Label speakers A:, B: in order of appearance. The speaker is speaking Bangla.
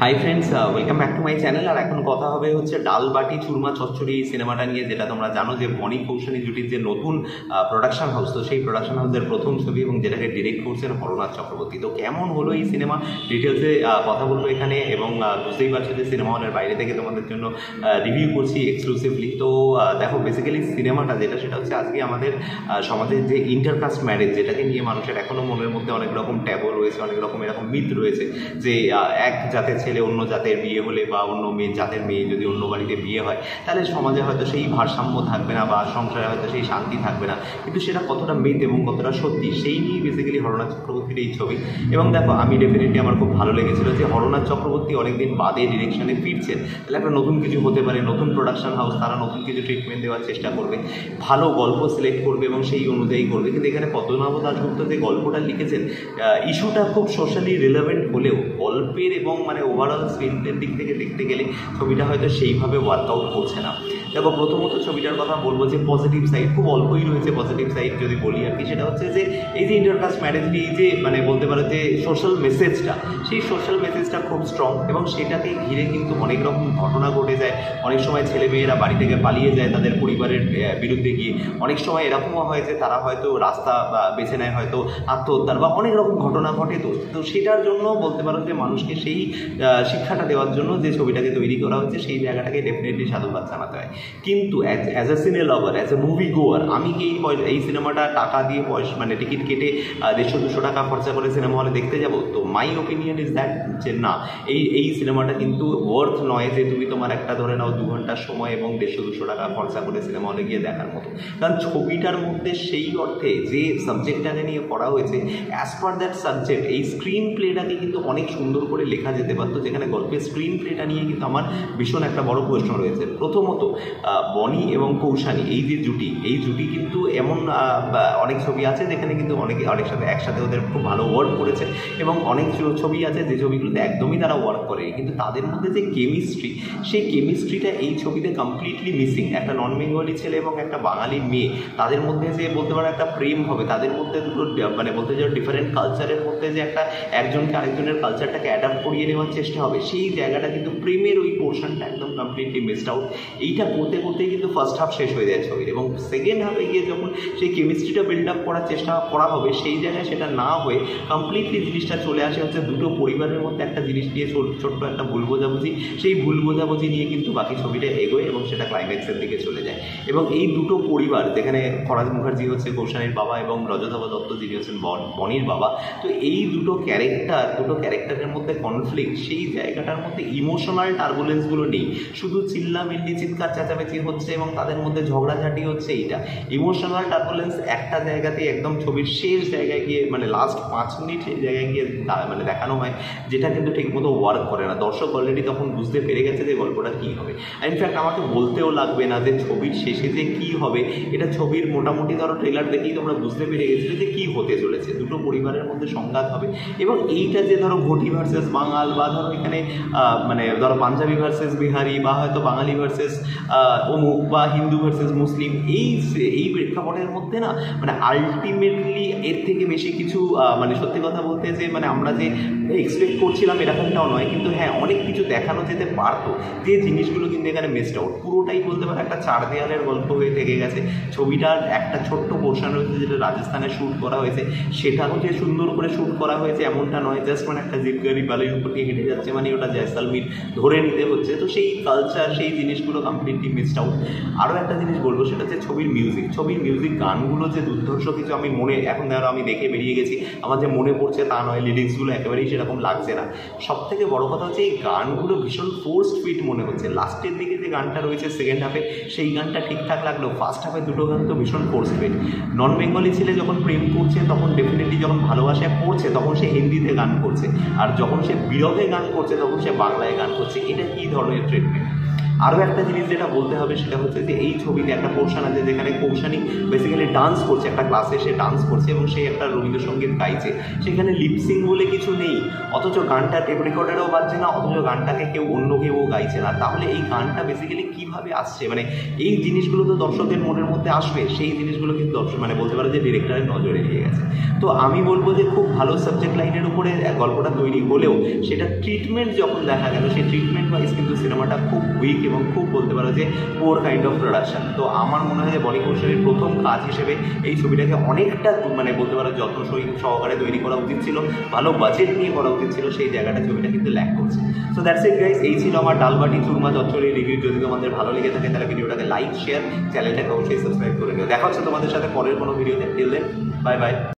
A: High friends, welcome back to my channel. আর এখন কথা হবে হচ্ছে ডাল বাটি চুরমা চচ্চড়ি এই সিনেমাটা নিয়ে, যেটা তোমরা জানো যে বনি কৌশানী জুটির যে নতুন প্রোডাকশন হাউস, তো সেই প্রোডাকশন হাউসের প্রথম ছবি এবং যেটাকে ডিরেক্ট করছেন হরনাথ চক্রবর্তী। তো কেমন হলো এই সিনেমা ডিটেলসে কথা বলবো এখানে, এবং বুঝতেই পারছো যে সিনেমা হলের বাইরে থেকে তোমাদের জন্য রিভিউ করছি এক্সক্লুসিভলি। তো দেখো, বেসিক্যালি সিনেমাটা যেটা সেটা হচ্ছে আজকে আমাদের সমাজের যে ইন্টারকাস্ট ম্যারেজ, যেটাকে নিয়ে মানুষের এখনও মনের মধ্যে অনেক রকম ট্যাবু রয়েছে, অনেক রকম এরকম মিথ রয়েছে যে এক জাতের ছেলে অন্য জাতের বিয়ে হলে বা অন্য জাতের মেয়ে যদি অন্য বাড়িতে বিয়ে হয়, তাহলে সমাজে হয়তো সেই ভারসাম্য থাকবে না বা সংসারে হয়তো সেই শান্তি থাকবে না। কিন্তু সেটা কতটা মিথ এবং কতটা সত্যি, সেই নিয়ে বেসিক্যালি হরনাথ চক্রবর্তীর এই ছবি। এবং দেখো, আমি ডেফিনেটলি আমার খুব ভালো লেগেছিল যে হরনাথ চক্রবর্তী অনেকদিন বাদে ডিরেকশনে ফিরছেন। তাহলে একটা নতুন কিছু হতে পারে, নতুন প্রোডাকশন হাউস, তারা নতুন কিছু ট্রিটমেন্ট দেওয়ার চেষ্টা করবে, ভালো গল্প সিলেক্ট করবে এবং সেই অনুযায়ী করবে। কিন্তু এখানে পদ্মনাভ দাশগুপ্ত যে গল্পটা লিখেছেন, ইস্যুটা খুব সোশ্যালি রিলেভেন্ট হলেও গল্পের এবং মানে ওভারঅল স্ক্রিনপ্লের দিক থেকে দেখতে গেলে ছবিটা হয়তো সেইভাবে ওয়ার্কআউট করছে না। দেখো, প্রথমত ছবিটার কথা বলবো যে পজিটিভ সাইড খুব অল্পই রয়েছে। পজিটিভ সাইড যদি বলি আর কি, সেটা হচ্ছে যে এই যে ইন্টারকাস্ট ম্যারেজ নিয়ে যে মানে বলতে পারো যে সোশ্যাল মেসেজটা, সেই সোশ্যাল মেসেজটা খুব স্ট্রং এবং সেটাকে ঘিরে কিন্তু অনেক রকম ঘটনা ঘটে যায়। অনেক সময় ছেলেমেয়েরা বাড়ি থেকে পালিয়ে যায় তাদের পরিবারের বিরুদ্ধে গিয়ে, অনেক সময় এরকমও হয় যে তারা হয়তো রাস্তা বেছে নেয়, হয়তো আত্মহত্যার বা অনেক রকম ঘটনা ঘটে। তো সেটার জন্য বলতে পারো যে মানুষকে সেই শিক্ষাটা দেওয়ার জন্য যে ছবিটাকে তৈরি করা হচ্ছে, সেই জায়গাটাকে ডেফিনেটলি সাধুবাদ জানাতে হয়। কিন্তু অ্যাজ এ সিনে লাভার, অ্যাজ এ মুভি গোয়ার, আমি কি এই সিনেমাটা টাকা দিয়ে মানে টিকিট কেটে 150-200 টাকা খরচা করে সিনেমা হলে দেখতে যাব? তো মাই ওপিনিয়ন ইজ দ্যাট যে না, এই সিনেমাটা কিন্তু ওয়ার্থ নয় যে তুমি তোমার একটা ধরে নাও 2 ঘন্টার সময় এবং 150-200 টাকা খরচা করে সিনেমা হলে গিয়ে দেখার মতো। কারণ ছবিটার মধ্যে সেই অর্থে যে সাবজেক্টটাকে নিয়ে পড়া হয়েছে, অ্যাজ পার দ্যাট সাবজেক্ট এই স্ক্রিন প্লেটাকে কিন্তু অনেক সুন্দর করে লেখা যেতে পারতো, যেখানে গল্পের স্ক্রিন প্লেটা নিয়ে কিন্তু আমার ভীষণ একটা বড় প্রশ্ন রয়েছে। প্রথমত, বনি এবং কৌশানী এই যে জুটি, এই জুটি কিন্তু এমন অনেক ছবি আছে যেখানে কিন্তু অনেক সাথে একসাথে ওদের খুব ভালো ওয়ার্ক করেছে, এবং অনেক ছবি আছে যে ছবিগুলোতে একদমই তারা ওয়ার্ক করে, কিন্তু তাদের মধ্যে যে কেমিস্ট্রি, সেই কেমিস্ট্রিটা এই ছবিতে কমপ্লিটলি মিসিং। একটা নন বেঙ্গলি ছেলে এবং একটা বাঙালি মেয়ে, তাদের মধ্যে যে বলতে পারো একটা প্রেম হবে, তাদের মধ্যে দুটো মানে বলতে চাও ডিফারেন্ট কালচারের মধ্যে যে একটা একজনকে আরেকজনের কালচারটাকে অ্যাডাপ্ট করিয়ে নেওয়ার চেষ্টা হবে, সেই জায়গাটা কিন্তু প্রেমের ওই পোর্শনটা একদম কমপ্লিটলি মিসড আউট। এইটা করতে করতেই কিন্তু ফার্স্ট হাফ শেষ হয়ে যায় ছবির, এবং সেকেন্ড হাফে গিয়ে যখন সেই কেমিস্ট্রিটা বিল্ড আপ করার চেষ্টা করা হবে, সেই জায়গায় সেটা না হয়ে কমপ্লিটলি জিনিসটা চলে আসে হচ্ছে দুটো পরিবারের মধ্যে একটা জিনিস নিয়ে ছোট্ট একটা ভুল বোঝাবুঝি, সেই ভুল বোঝাবুঝি নিয়ে কিন্তু বাকি ছবিটা এগোয় এবং সেটা ক্লাইম্যাক্সের দিকে চলে যায়। এবং এই দুটো পরিবার, যেখানে ফরাজ মুখার্জি হচ্ছে কৌশানীর বাবা এবং রজতাভ দত্ত যিনি হচ্ছেন বনির বাবা, তো এই দুটো ক্যারেক্টারের মধ্যে কনফ্লিক্ট, সেই জায়গাটার মধ্যে ইমোশনাল টার্বুলেন্সগুলো নেই। শুধু চিল্লামিল্লি চিৎকার চেঁচামেচি হচ্ছে এবং তাদের মধ্যে ঝগড়াঝাটি হচ্ছে। এইটা ইমোশনাল টার্বুলেন্স একটা জায়গাতে একদম ছবির শেষ জায়গায় গিয়ে মানে লাস্ট 5 মিনিট সেই জায়গায় গিয়ে মানে দেখানো হয়, যেটা কিন্তু ঠিকমতো ওয়ার্ক করে না। দর্শক অলরেডি তখন বুঝতে পেরে গেছে যে গল্পটা কী হবে। ইনফ্যাক্ট আমাকে বলতেও লাগবে না যে ছবির শেষে যে কী হবে, এটা ছবির মোটামুটি ধরো ট্রেলার দেখেই তোমরা বুঝতে পেরে গেছিলে যে কী হতে চলেছে। দুটো পরিবারের মধ্যে সংঘাত হবে, এবং এইটা যে ধরো ঘটি ভার্সেস বাঙাল, বা ধরো এখানে মানে ধরো পাঞ্জাবি ভার্সেস বিহারি, বা হয়তো বাঙালি ভার্সেস অমুক, বা হিন্দু ভার্সেস মুসলিম, এই প্রেক্ষাপটের মধ্যে না মানে আলটিমেটলি এর থেকে বেশি কিছু মানে সত্যি কথা বলতে যে মানে আমরা যে এক্সপেক্ট করছিলাম এরকমটাও নয়। কিন্তু হ্যাঁ, অনেক কিছু দেখানো যেতে পারতো, যে জিনিসগুলো কিন্তু এখানে মিসড আউট। পুরোটাই বলতে পারে একটা 4 দেয়ালের গল্প হয়ে থেকে গেছে। ছবিটার একটা ছোট্ট পোর্শন রয়েছে যেটা রাজস্থানে শ্যুট করা হয়েছে, সেটাও যে সুন্দর করে শ্যুট করা হয়েছে এমনটা নয়। জাস্ট মানে একটা জিপ গাড়ি বালির উপর দিয়ে হেঁটে যাচ্ছে, মানে ওটা জয়সালমীর ধরে নিতে হচ্ছে। তো সেই কালচার, সেই জিনিসগুলো কমপ্লিটলি মিসড আউট। আরও একটা জিনিস বলবো, সেটা হচ্ছে ছবির মিউজিক গানগুলো যে দুর্ধর্ষ কিছু, আমি এখন ধরো আমি দেখে বেরিয়ে গেছি, আমার যে মনে পড়ছে তা নয়, লিরিক্সগুলো একেবারেই সেরকম লাগছে না। সব থেকে বড় কথা হচ্ছে এই গানগুলো ভীষণ ফোর্সড ফিট মনে হচ্ছে। লাস্টের দিকে যে গানটা রয়েছে সেকেন্ড হাফে, সেই গানটা ঠিকঠাক লাগলো, ফার্স্ট হাফে দুটো গান তো ভীষণ ফোর্স ফিট। নন বেঙ্গলি ছেলে যখন প্রেম করছে, তখন ডেফিনেটলি যখন ভালোবাসায় পড়ছে তখন সে হিন্দিতে গান করছে, আর যখন সে বিরহে গান করছে তখন সে বাংলায় গান করছে। এটা কী ধরনের ট্রিটমেন্ট? আরও একটা জিনিস যেটা বলতে হবে সেটা হচ্ছে যে এই ছবিতে একটা পোর্শন আছে যেখানে কৌশানী বেসিক্যালি ডান্স করছে, একটা ক্লাসে সে ডান্স করছে এবং সে একটা রবীন্দ্রসঙ্গীত গাইছে, সেখানে লিপসিং বলে কিছু নেই, অথচ গানটা টেপ রেকর্ডারেও বাজছে না, অথচ গানটাকে অন্য কেউ গাইছে না। তাহলে এই গানটা বেসিক্যালি কীভাবে আসছে, মানে এই জিনিসগুলো তো দর্শকের মনের মধ্যে আসবে, সেই জিনিসগুলো কিন্তু দর্শক মানে বলতে পারে যে ডিরেক্টরের নজরে এড়িয়ে গেছে। তো আমি বলবো যে খুব ভালো সাবজেক্ট লাইনের উপরে গল্পটা তৈরি হলেও সেটা ট্রিটমেন্ট যখন দেখা গেল, সেই ট্রিটমেন্ট ওয়াইজ কিন্তু সিনেমাটা খুব উইক এবং খুব বলতে পারো যে পোর কাইন্ড অফ প্রোডাকশন। তো আমার মনে হয় যে বনি কৌশলের প্রথম কাজ হিসেবে এই ছবিটাকে অনেকটা মানে বলতে পারো যত্ন সহকারে তৈরি করা উচিত ছিল, ভালো বাজেট নিয়ে করা উচিত ছিল, সেই জায়গাটা ছবিটা কিন্তু ল্যাক করছে। সো দ্যাটস ইট গাইস, এই ছিল আমার ডালবাটি চুরমা চচ্চড়ি রিভিউ। যদি তোমাদের ভালো লেগে থাকে তাহলে ভিডিওটাকে লাইক শেয়ার, চ্যানেলটাকে অবশ্যই সাবস্ক্রাইব করে নিও। দেখা হচ্ছে তোমাদের সাথে পরের কোনো ভিডিওতে। Till then, bye by.